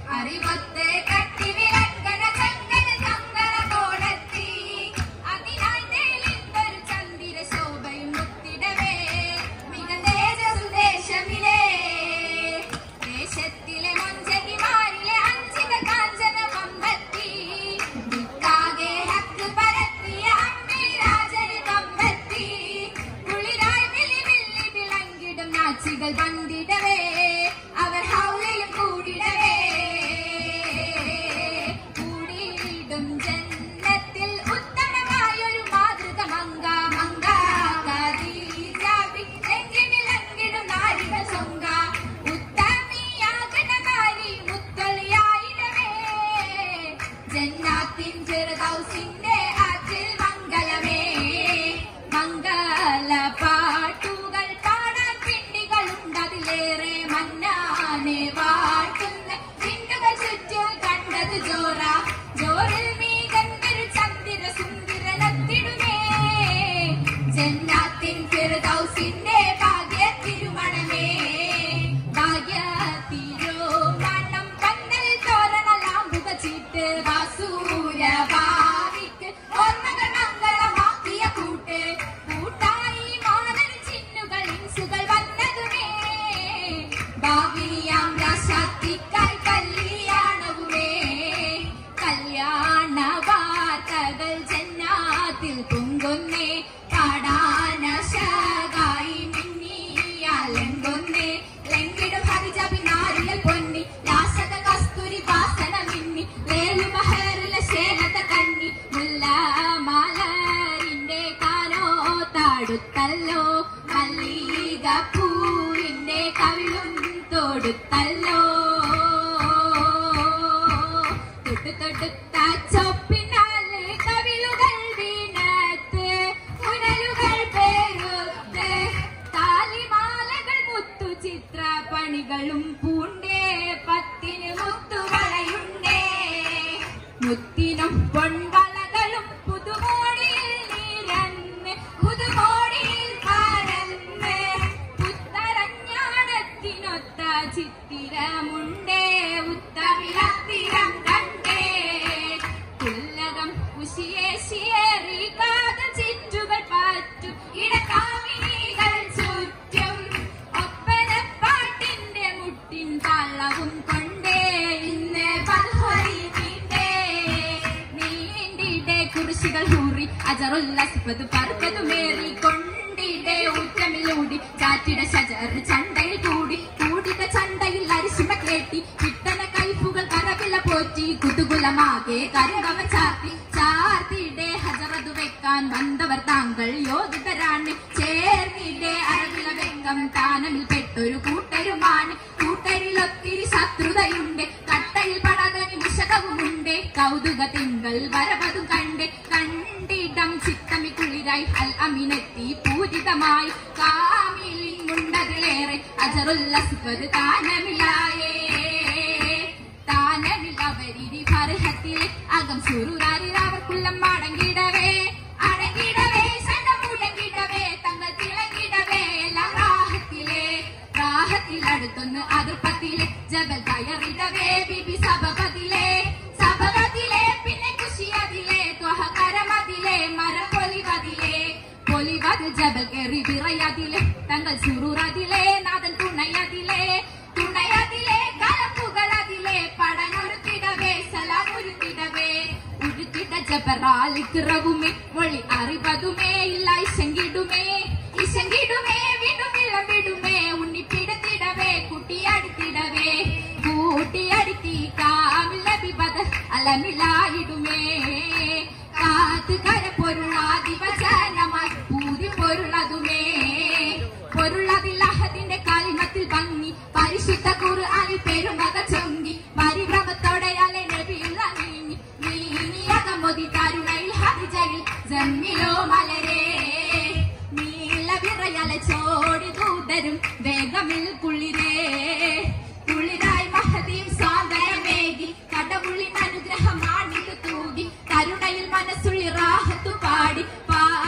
കരുണയിൽ മനസ്സുള്ളി റാഹത്തു പാടി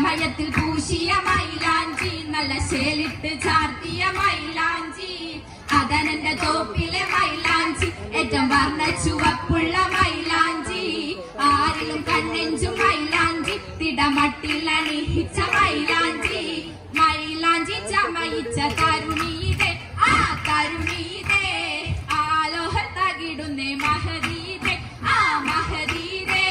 ഹൃദയത്തിൽ പൂശിയ മൈലാഞ്ചി നല്ല ശേലിട്ട് ചാർത്തിയ മൈലാഞ്ചി അതനെന്റെ തോപ്പിലെ മൈലാഞ്ചി ഏറ്റവും വർണ്ണ ചുവപ്പുള്ള മൈലാഞ്ചി ആരിലും കണ്ണെഞ്ചും മൈലാഞ്ചി തിടമട്ടിലണിയിച്ച മൈലാഞ്ചി മൈലാഞ്ചി ചമയിച്ച തരുണീതേ ആ തരുണീതേ ആലോഹ തകിടുന്നേ മഹദീതേ ആ മഹദീതേ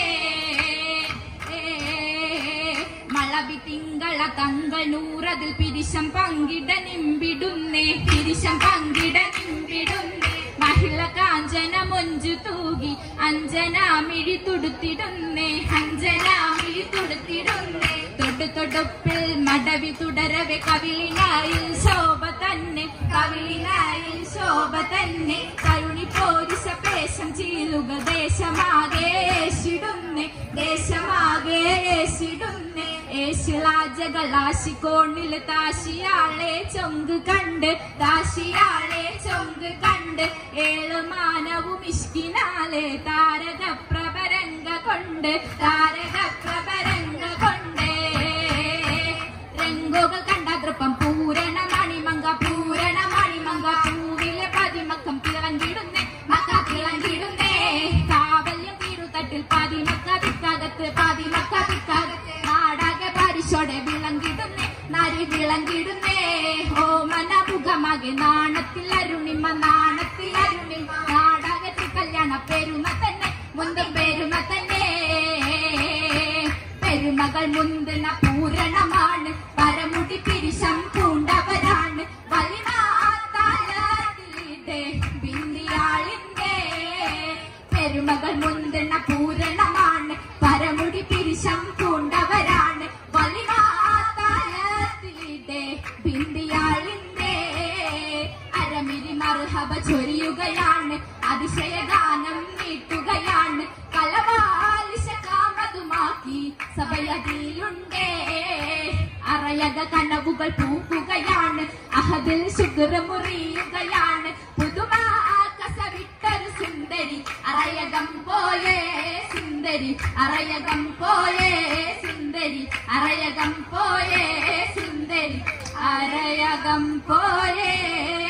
മളവി തിങ്കള തങ്കൾ നൂറതിൽ പിരിശം പങ്കിട നിമ്പിടുന്നേ പിരിശം പങ്കിട നിമ്പിടുന്നേ മഹിള കാഞ്ചന മൊഞ്ചു തൂകി അഞ്ജനാമിഴി തുടുത്തിടുന്നേ അഞ്ജനാമിഴി തുടുത്തിടുന്നേ തൊടുപ്പിൽ മടവി തുടരവെ കവിളിനായിൽ ശോഭ തന്നെ കവിളിനായിൽ ശോഭ തന്നെ കരുണി പോരിശ പേശം ചീലുക ദേശമാകേശിടുന്നേ ദേശമാകേശിടുന്നേ ഏശിലാജകളാശിക്കോണില് താശിയാളെ ചൊങ്ക് കണ്ട് താശിയാളെ ചൊങ്ക് കണ്ട് ഏഴ് മാനവും ഇഷ്കിനാലെ താരക പ്രഭരംഗ കൊണ്ട് താരക പ്രഭരംഗ കൊണ്ട് രംഗോകൾ കണ്ട ദൃപ്പം പൂരണ മണിമങ്ക പൂവിലെ പതിമക്കം തിളങ്ങിടുന്നേ മക്ക തിളങ്ങിടുന്നേ കാവല്യം തീരുതട്ടിൽ പതിമക്ക വിക്കകത്ത് നാടക പരിശോടെ വിളങ്ങിടുന്നേ നരി വിളങ്ങിടുന്നേ ഓ മനമുഖമാകെ നാണത്തിൽ അരുണിമ നാടകത്തിൽ കല്യാണ പെരുമ തന്നെ മുന്തും പെരുമ തന്നെ പെരുമകൾ മുന്തുന്ന പൂരണമാണ് പരമുടി പിരിശം പൂണ്ടവരാണ് വലിനാത്താലത്തിലെ ബിന്ദിയാളിന്റെ പെരുമകൾ മുന്തുന്ന പൂരണമാണ് പരമുടി പിരിശം പൂണ്ടവരാണ് വലിനാത്താലത്തിലെ ബിന്ദിയാളിന്റെ അരമിരി മർഹബ ചൊരിയുകയാണ് അതിശയഗാനം നീട്ടുകയാണ് കലവാലിശ കാമതുമാക്കി സഭയതിലുണ്ടേ അറയക കനവുകൾ പൂക്കുകയാണ് അഹദിൽ ശുക്ര മുറിയുകയാണ് പുതുമാക്കസവിട്ടൊരു സുന്ദരി അറയകം പോയേ സുന്ദരി അറയകം പോയേ സുന്ദരി അറയകം പോയേ സുന്ദരി അറയകം പോയേ